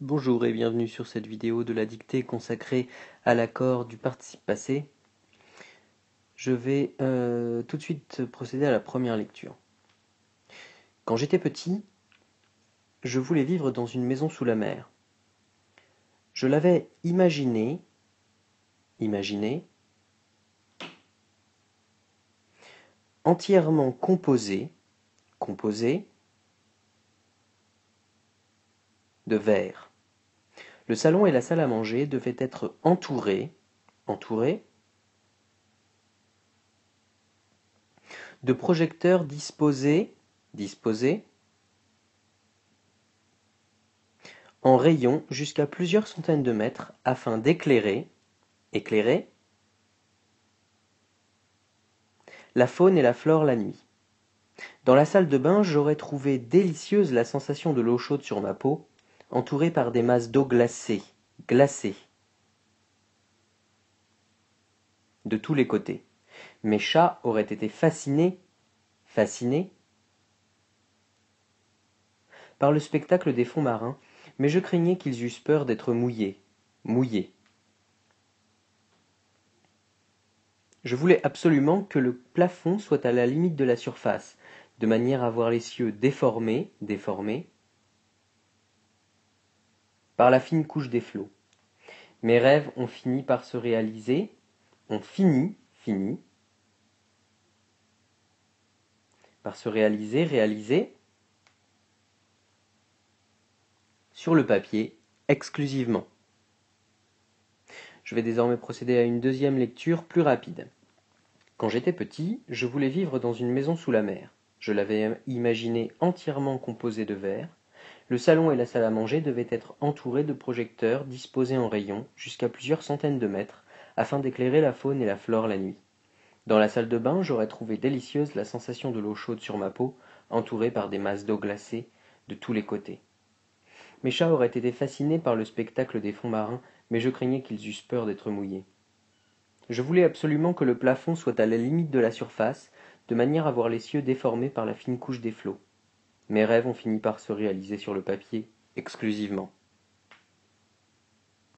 Bonjour et bienvenue sur cette vidéo de la dictée consacrée à l'accord du participe passé. Je vais tout de suite procéder à la première lecture. Quand j'étais petit, je voulais vivre dans une maison sous la mer. Je l'avais imaginé, entièrement composé de verre. Le salon et la salle à manger devaient être entourés de projecteurs disposés en rayon jusqu'à plusieurs centaines de mètres afin d'éclairer la faune et la flore la nuit. Dans la salle de bain, j'aurais trouvé délicieuse la sensation de l'eau chaude sur ma peau, entourée par des masses d'eau glacée, de tous les côtés. Mes chats auraient été fascinés par le spectacle des fonds marins, mais je craignais qu'ils eussent peur d'être mouillés. Je voulais absolument que le plafond soit à la limite de la surface, de manière à voir les cieux déformés par la fine couche des flots. Mes rêves ont fini par se réaliser, réaliser sur le papier exclusivement. Je vais désormais procéder à une deuxième lecture plus rapide. Quand j'étais petit, je voulais vivre dans une maison sous la mer. Je l'avais imaginé entièrement composée de verre. Le salon et la salle à manger devaient être entourés de projecteurs disposés en rayons jusqu'à plusieurs centaines de mètres afin d'éclairer la faune et la flore la nuit. Dans la salle de bain, j'aurais trouvé délicieuse la sensation de l'eau chaude sur ma peau, entourée par des masses d'eau glacée de tous les côtés. Mes chats auraient été fascinés par le spectacle des fonds marins, mais je craignais qu'ils eussent peur d'être mouillés. Je voulais absolument que le plafond soit à la limite de la surface, de manière à voir les cieux déformés par la fine couche des flots. Mes rêves ont fini par se réaliser sur le papier exclusivement.